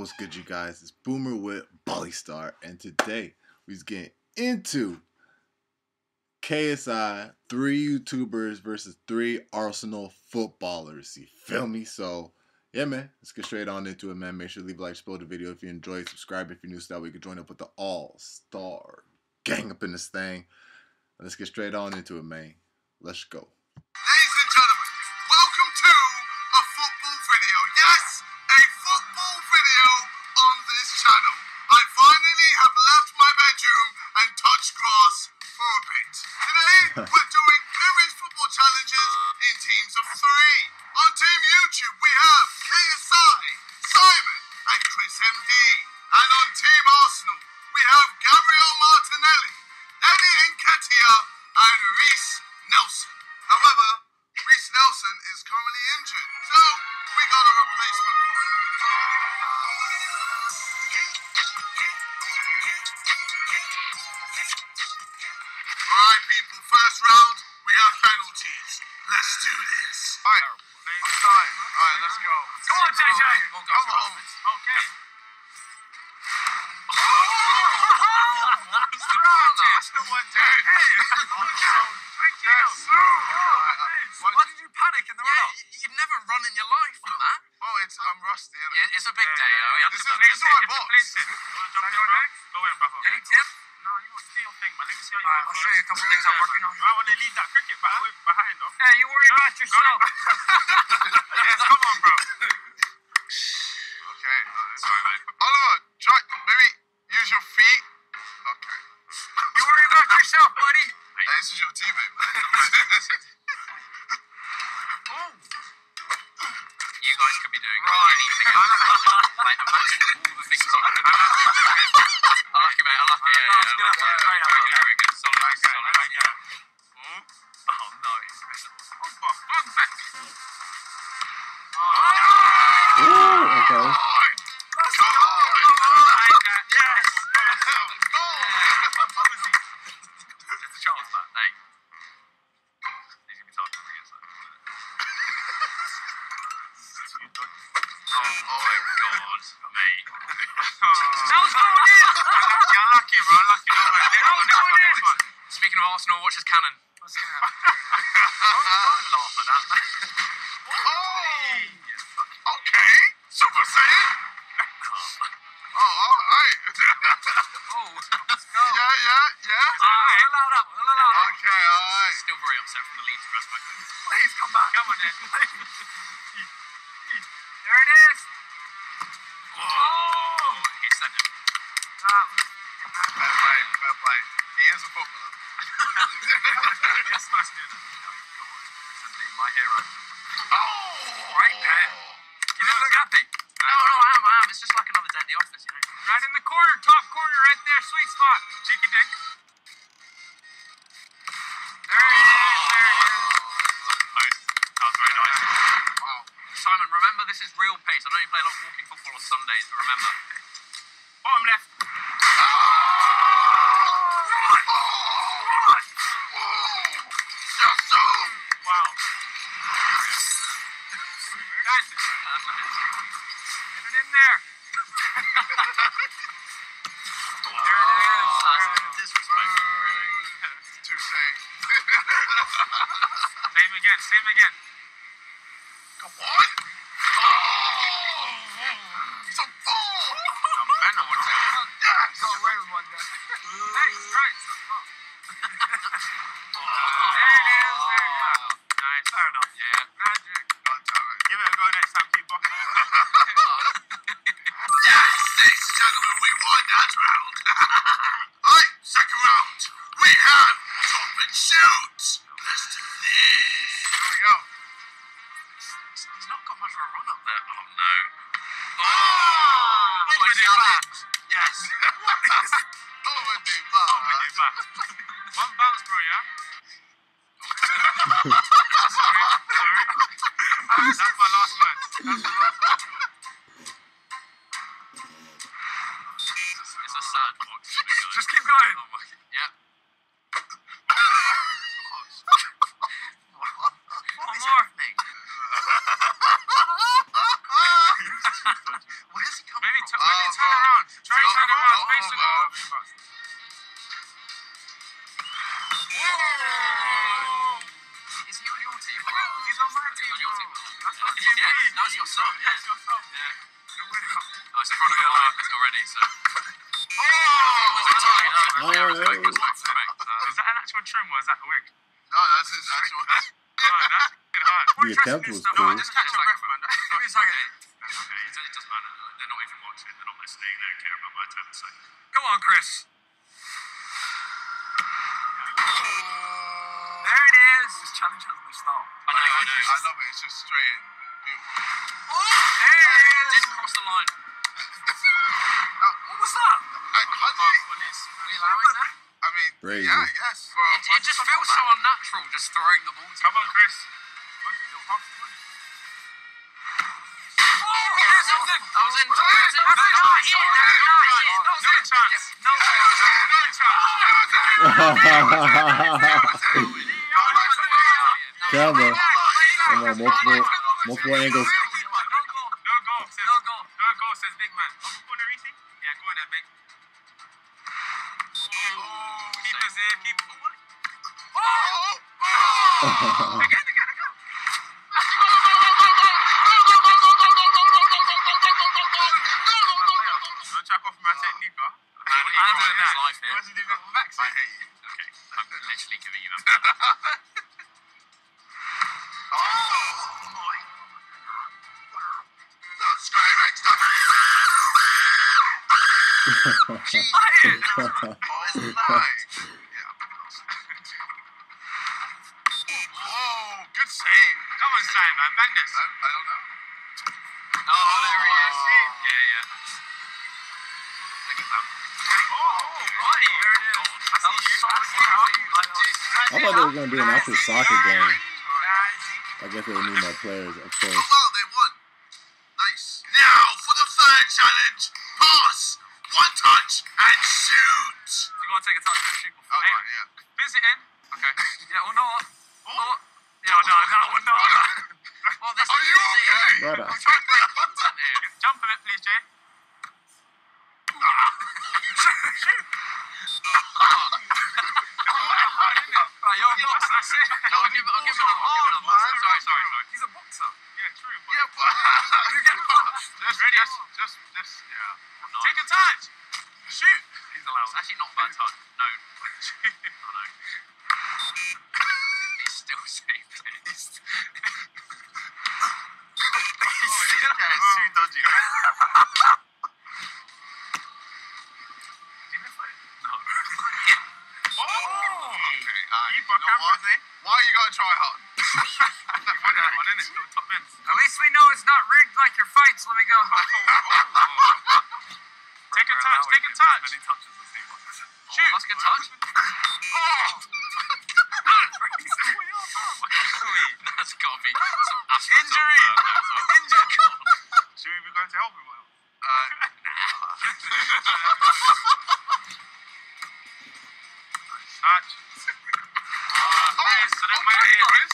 What's good, you guys? It's Boomer with Ballystar, and today we're getting into KSI, 3 YouTubers versus 3 Arsenal footballers. You feel me? So, yeah, man, let's get straight on into it, man. Make sure to leave a like, support the video if you enjoyed, subscribe if you're new, so that way you can join up with the all-star gang up in this thing. Let's get straight on into it, man. Let's go. Ladies and gentlemen, welcome to a football video. Yes, a football video on this channel. I finally have left my bedroom and touched grass for a bit. Today, we're doing various football challenges in teams of 3. On Team YouTube, we have KSI, Simon, and Chris MD. And on Team Arsenal, we have Gabriel Martinelli, Eddie Nketiah, and Reece Nelson. However, Reece Nelson is currently injured, so we got a replacement for him. Alright people, first round, we have penalties. Let's do this. Alright, I'm starting. Alright, let's go. Come on, JJ. Come on. Okay. Why did you panic in the run? You've never run in your life, man. Oh, I'm rusty. Yeah, it's a big day. This is my box. Go in, brother. Any tip? No, you don't do your thing, man. Let me see how you go. I'll show you a couple things I'm working on. You might want to leave that cricket bat behind, though. Hey, you worry about yourself. Yes, come on, bro. Okay. Sorry, mate. Oliver, try maybe use your feet. Okay. You worry about yourself, buddy. Hey, this is your teammate, man. You guys could be doing anything else. Like, imagine all the things you could do. I like it, mate. I like it. Yeah. Very good. Solid. Oh, no. Long back. Ooh, okay. Yes. It's a chance, that. Hey. He's going to be talking to me against that. Oh, my God, mate. That was going in! You're unlucky, bro. Unlucky. Next one. Speaking of Arsenal, watch this cannon. What's going on? Don't laugh at that, man. Okay. Super Saiyan. Oh, alright. Let's go. Yeah. Allow that one. Okay, alright. Still very upset from the Leeds press, but Please come back. Come on, then. there it is. Oh, he sent him. Fair play. He is a footballer. You're supposed to do that. Come on, Chris MD, my hero. Oh! Right pen. You didn't look happy. No, I am. It's just like another day at the office, you know. Right in the corner, top corner, right there, sweet spot. Cheeky dink. There it is. Post. That was very nice. Wow. Simon, remember this is real pace. I know you play a lot of walking football on Sundays, but remember. Bottom left. Wow. Nice. Get it in there. There it is. Disrespectful. Touche. Same again. Come on. He's a ball. I'm Venom. Yes. Got away with one there. Hey, right. There it is. Nice. Fair enough. Yeah. Magic. God damn it. Give it a go next time, keeper. Yes, ladies and gentlemen, we won that round. Alright, second round. We have drop and shoot. Let's do this. Here we go. He's not got much of a run up there. Oh, no. Over the back. Yes. Over the back. One bounce, bro, yeah? Sorry. That's my last word. It's a sad box. Just keep going. Oh, my God. Yeah. One more. Where's he coming Maybe from? face the goal. Is he on your team? He's on my team, On your bro. team. That's what you Yeah, mean. that was your sub. Yeah. That's your sub. Yeah. You're winning. Oh, it's in front of the line already, so. Oh! Is that an actual trim or is that a wig? No, that's his actual. That's hard. The attempt was cool. No, just catch your breath, man. Give me a second. Okay, it doesn't matter. They're not even watching. They're not listening. They don't care about my attempts. So. Come on, Chris. There it is. This challenge has no start. I know. I love it. It's just straight in. Beautiful. There it is. Didn't cross the line. What was that? How do you? Are you allowing that? I mean, Crazy. yeah, yes. It just feels so unnatural just throwing the ball to Come on, Chris. I was in. Camera. Come on, multiple angles. No goal, says big man. Up a corner, Reese? Yeah, go on there, big. Keeper's there, keeper. Again. Don't check off my technique, bro. I'm doing that live here. What's he doing with Max? I hate you. Okay, I'm literally giving you that. Good save. Come on, Simon, man. Bang this. I don't know. Oh, there he is. Yeah. Look at that. There it is. That was so I thought they were going to do an actual soccer game. I guess they need more players, of course. Well, they won. Nice. Now for the third challenge. Pass, one touch, and shoot. You gotta take a touch and shoot before. Oh, Hey, yeah. visit in. Okay. Yeah, or not. Yeah, no, that one, no. Well, this Are you okay? Brother. I'm trying to play content here. Jump a bit, please, Jay. Shoot. Right, you're a boxer. That's it. No, I'll give it another one. Sorry. He's a boxer. Yeah, true. But Yeah, but you get punched. just, yeah. Take a touch. Shoot. He's allowed. It's actually not a bad touch. No. I know. He's still safe. It's too dodgy. No. You know what? Why you gotta try hard? At least we know it's not rigged like your fights. Let me go. Take a touch. Take a touch. Shoot. That's a good touch. That's got to be some Injury. Injured. Should we be going to help him? Touch. So that might be Chris.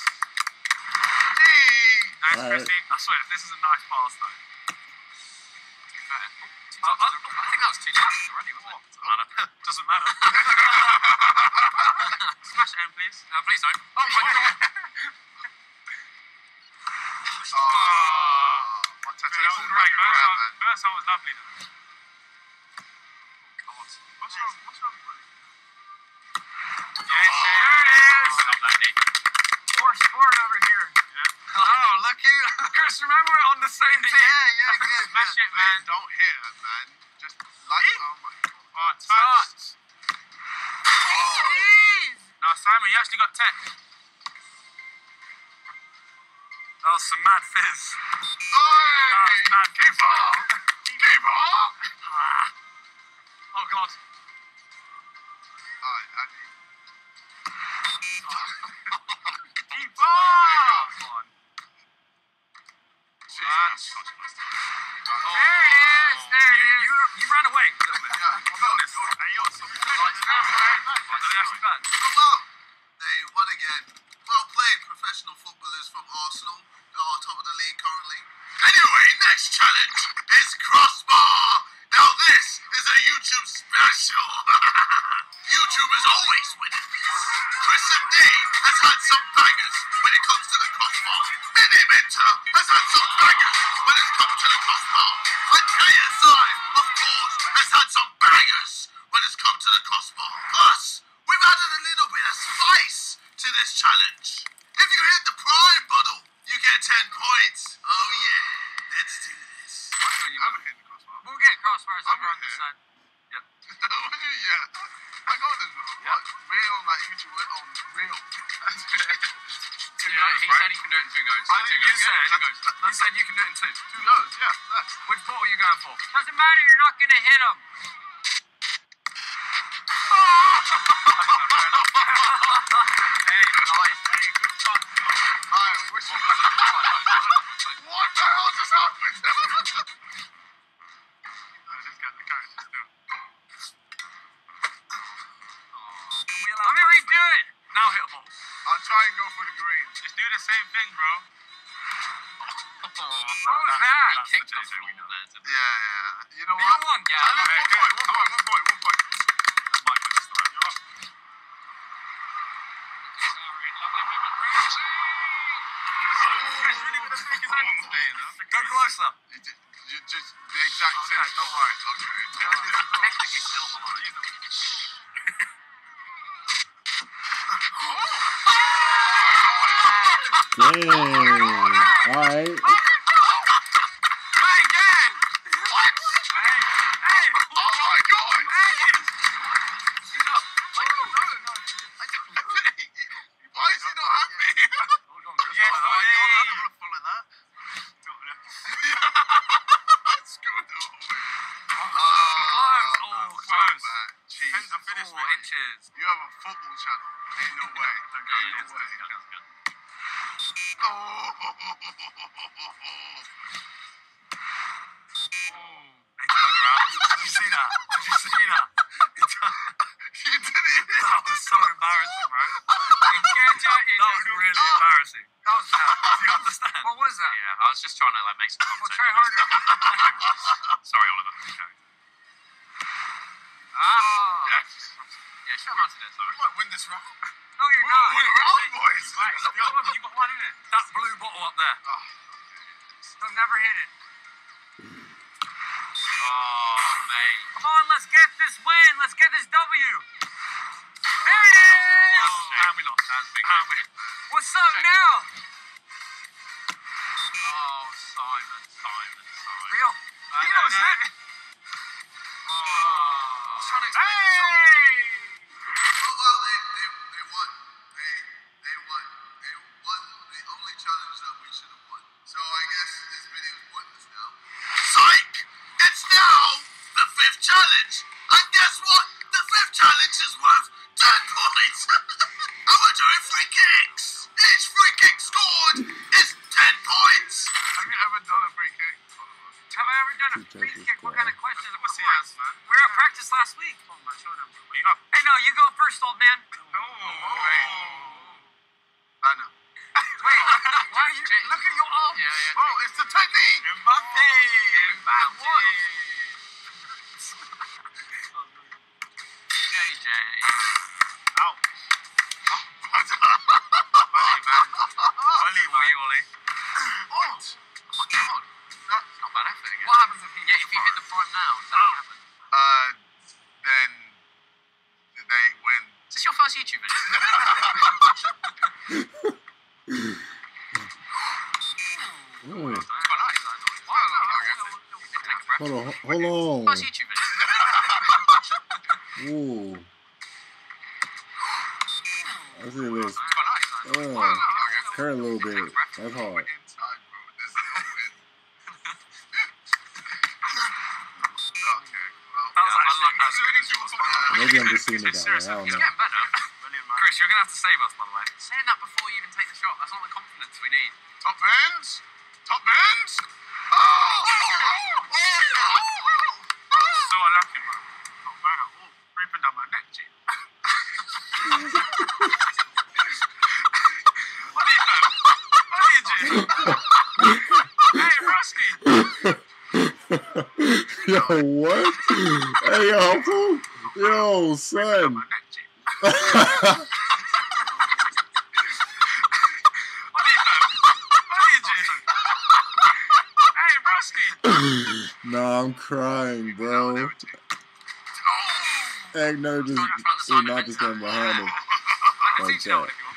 Nice, Alright. Chrissy. I swear, this is a nice pass, though. I think that was 2 touches already, wasn't it? Doesn't matter. Smash it in, please. Please don't. Oh my god. My tattoo That was right. First one was lovely, though. What's wrong, buddy? Yes, there it is. Love that, Nick. Poor sport over here. Oh, look you. Chris, remember we're on the same team. Yeah. Smash it, man. Don't hit her, man. Just like, oh my god. Oh, touch. Now, Simon, you actually got tech. That was some mad fizz. That was mad fizz. Keep up. Oh, God. Alright, Andy. Keep up! Come on. Jeez. There it is. There it is. You ran away a little bit. Yeah, I'll be honest. Actually bad. Well, they won again. Well played, professional footballers from Arsenal. They're on top of the league currently. Anyway, next challenge is crossbar. Now this is a YouTube special. YouTubers always win at this. Chris and D has had some bangers when it comes to the crossbar. Mini Minter has had some bangers when it's come to the crossbar. And KSI, of course, has had some bangers when it's come to the crossbar. Plus, we've added a little bit of spice to this challenge. If you hit the prime bottle, you get 10 points. Oh yeah, let's do this. I'm hitting the crossbar. We'll get crossbars over on the side. Yep. Yeah. I got this, bro. Yeah. What? Real, like YouTube went on real. He said he can do it in 2 goes. I think you said. He said you can do it in 2. 2 goes, yeah. That's. Which ball are you going for? Doesn't matter, you're not going to hit him. Hey, nice. Hey, good shot. I wish you What the hell just happened? Let me redo it. Now hit a ball. I'll try and go for the green. Just do the same thing, bro. What was that? He kicked us all there. Yeah. You know You what? won, yeah. I lose Okay, 1 point. That's my win this time. You're up. Go closer. You just the exact same stuff. Alright, okay. Technically still on the line. Dang. All right. Try again. What? Hey. Oh my god! Why is he not happy? Yes, please. Follow that. Screw the Close. Oh, close. Jeez. Depends on finish 4 inches. You have a football channel. Ain't no way. Ain't no way. Oh. They turned around. Did you see that? Did you see that? You didn't even. That was so embarrassing, bro. That was really embarrassing. That was bad. Do you understand? What was that? Yeah, I was just trying to like make some Well, content. try harder. Sorry, Oliver. Yes. Yeah, show him how to do it, We might win this round. No, you're We're not. gonna win a round, boys. Right. You got one in it. That blue bottle up there. Oh, Don't never hit it. Oh, mate. Come on, let's get this win. Let's get this W. There it is. And we lost. That's a big win. What's up now? Oh, Simon. Real. He knows it. Oh. I was trying to explain Hey. well, they won. They won. They won the only challenge that we should have won. So I guess this video is pointless now. Psych! It's now the 5th challenge. And guess what? The 5th challenge is worth 10 points. And we're doing free kicks. Each free kick scored is 10 points. Have you ever done a free kick? Have I ever done a free kick? What kind of questions? Of What's the course. answer, man? We were at practice last week. Oh, man, show them. Hey, no, you go first, old man. Banner. Wait, why are you? Look at your arms. Yeah. Bro, it's the technique. Mbappe. What? JJ. Ouch. Ollie. What? Oh my god. That's not bad effort again. What happens if he Yeah, if you hit the prime now, does that happen? Then they win. Is this your first YouTube video? Ooh. That's quite nice. Take a breath. Hold on. First YouTube video. Ooh. Let's see this. That's quite nice. Oh, hurt a little bit. That's hard. Inside, bro. There's no win. Okay, well. That was actually That's good as yours. Maybe I'm just seeing it that way. I Seriously, don't it's know. getting better. Chris, you're gonna have to save us, by the way. Saying that before you even take the shot, that's not the confidence we need. Top bins. Top bins. Oh! So unlucky, bro. Oh, man. Oh, creeping down my neck, G. What are you doing? What are you doing? Hey, Rusty. Yo. What? Hey, yo, who? Yo, son. My neck, G. What are you doing? What are you doing? Hey, broski. Nah, I'm crying, bro. Egg never just did not just stand behind him. I can teach you that one if you want.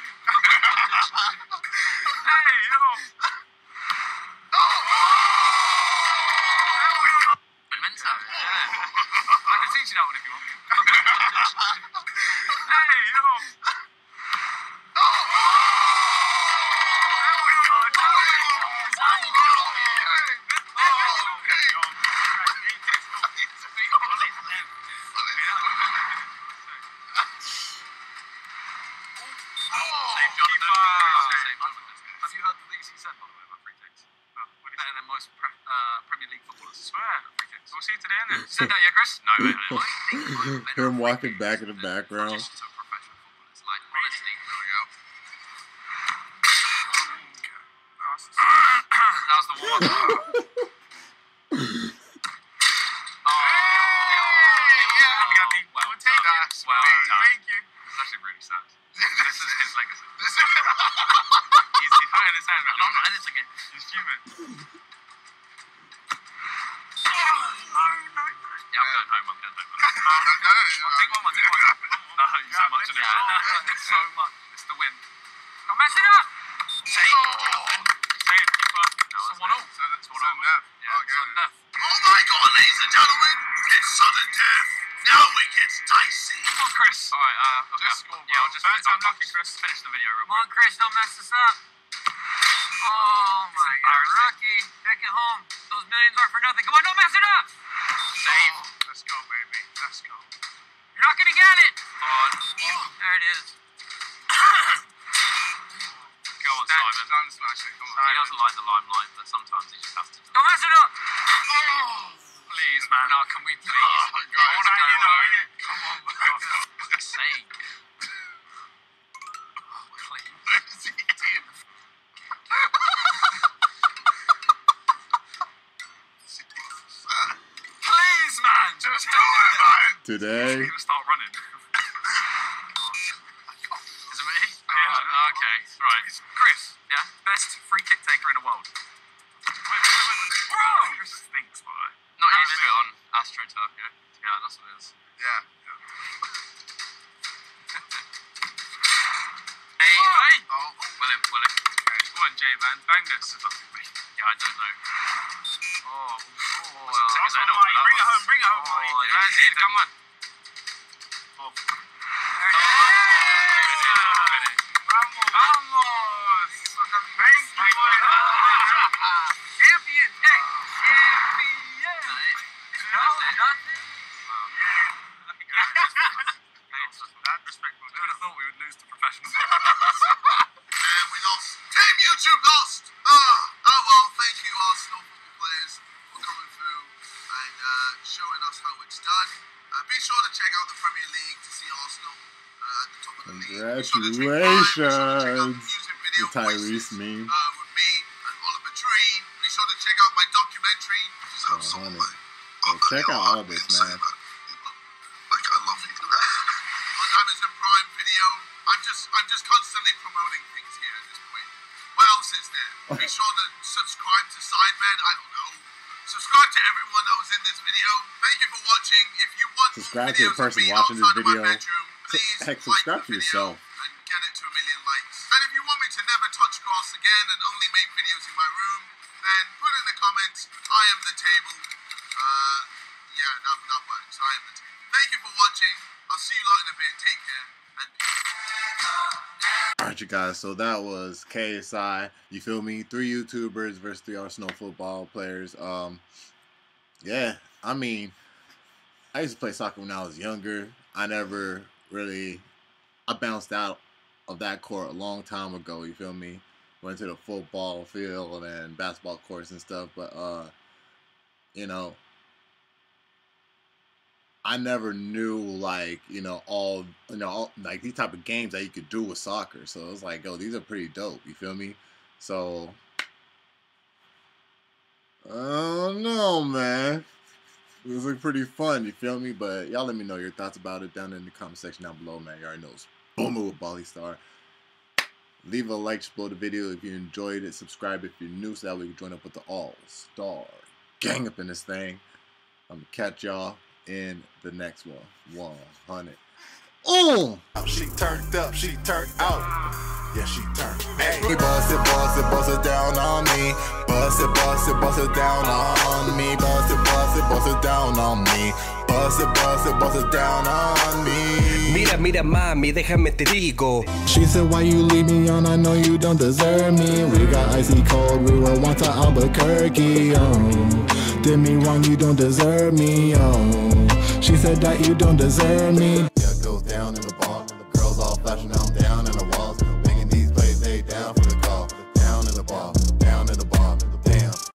Hey, yo. Memento. I can teach you that one if you want. Hey, yo. Have you heard the things he said, by the way, about free kicks? Better than most Premier League footballers. I swear, free kicks. We'll see today, innit? You said that, yeah, Chris? No, I think Him walking back in the background. just to professional footballers. Like, honestly, there we go. That was the warm-up. We'll take that. Well done. Thank you. It's actually really sad. This is his legacy. He's hurting his hand. No, I'm not editing it. He's fuming. Yeah, I'm going home. Take one. No, you so much in it. So much. It's the win. Come mess it up. Say it, keeper. It's 1-0. It's 1-0. Yeah, it's on death. Oh my God, ladies and gentlemen, it's sudden death. Now it gets dicey. Come on, Chris. Alright, okay. Just score, Yeah, I'll just Burn time lucky, Chris. finish the video real Come on, Chris, don't mess this up. Oh my God, rookie. Take it home. Those millions are for nothing. Come on, don't mess it up. Save. Let's go, baby. Let's go. You're not gonna get it. On. There it is. Go on, Simon. Stand smashing. Come on. He doesn't like the limelight, but sometimes he just has to. Don't mess it up. Please, man. No, can we please? Oh, I want to go home. Come on, For God's sake. Please. Please, man. Just do it, man. Today. He's gonna start running. Is it me? Yeah. Okay. Right. Chris. Yeah. Best free kick taker in the world. Bro. Chris thinks, boy. Not used to it on AstroTurf. Yeah, that's what it is. Yeah. Hey. Oh. William. Go on, Jay, man. Bang this. This is nothing me. Yeah, I don't know. Oh. Bring it home. Yeah, come on. Vamos. Thank you. Champion. Hey. Champion. No, nothing. Who would have thought we would lose to professionals? And we lost. Team YouTube lost. Oh well, thank you Arsenal football players for coming through and showing us how it's done. Be sure to check out the Premier League to see Arsenal at the top of the league. Be sure to check out Congratulations. the music video The Tyrese voices, meme. with me and Oliver Tree. Be sure to check out my documentary. Check out all this, man. Like I love you. On Amazon Prime Video. I'm just constantly promoting things here at this point. What else is there? Be sure to subscribe to Sidemen. I don't know. Subscribe to everyone that was in this video. Thank you for watching. If you want Subscribe more to the videos of person me watching this outside of my video. bedroom, please Heck, like subscribe the to video yourself. and get it to 1 million likes. And if you want me to never touch grass again and only make videos in my room, then put in the comments, I am the table. Yeah, that works. I am the table. Thank you for watching. I'll see you lot in a bit. Take care. And Alright, you guys, so that was KSI, you feel me? 3 YouTubers versus 3 Arsenal football players. Yeah, I mean, I used to play soccer when I was younger. I bounced out of that court a long time ago, you feel me? Went to the football field and basketball courts and stuff, but, you know, I never knew, like, all like these type of games that you could do with soccer. So it was like, yo, these are pretty dope. You feel me? So, I don't know, man. It was like pretty fun, you feel me? But y'all let me know your thoughts about it down in the comment section down below, man. You already know it's booming with Bali Star. Leave a like, explode the video if you enjoyed it. Subscribe if you're new so that we can join up with the all-star gang up in this thing. I'm gonna catch y'all in the next one. 100. She turned up, she turned out. Yeah, she turned. Hey, bust it down on me. Bust it down on me. Bust it down on me. Bust it down on me. Mira, mira, mami, déjame te digo. She said, why you leave me on? I know you don't deserve me. We got icy cold, we were once to Albuquerque. Did me wrong, you don't deserve me. She said that you don't deserve me. Yeah, it goes down in the bar. Girls all flashing, now I'm down in the walls.